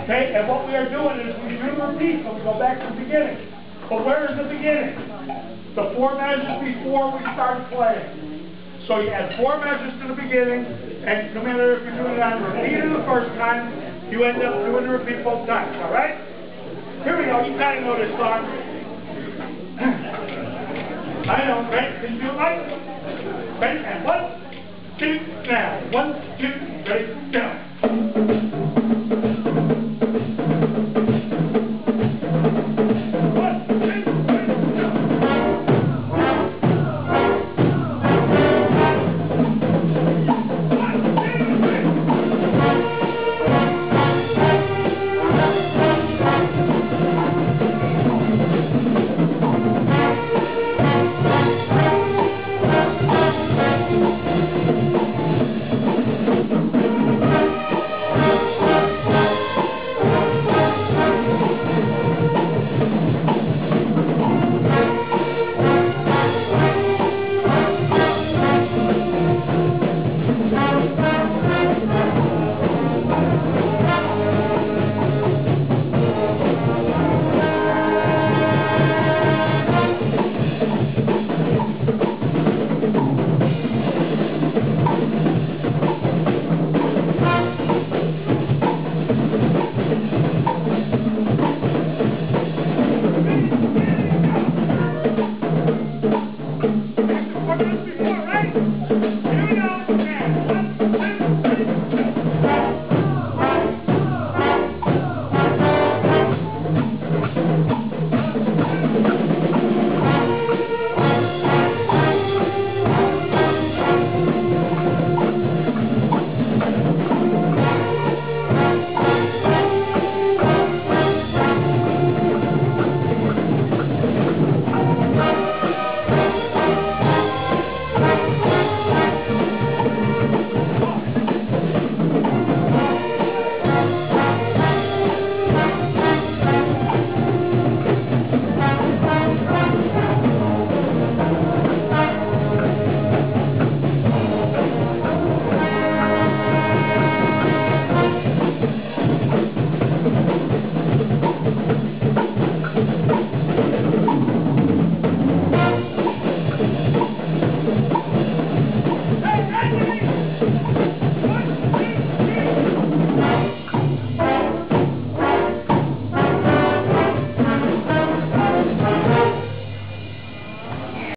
Okay, and what we are doing is we do the repeat, so we go back to the beginning. But where is the beginning? The 4 measures before we start playing. So you add 4 measures to the beginning, and no matter if you're doing it on repeat or the first time, you end up doing the repeat both times, all right? Here we go, you kind of know this song. I know, right? Can you do it, Mike? Ready? And 1, 2, now. 1, 2, ready, go.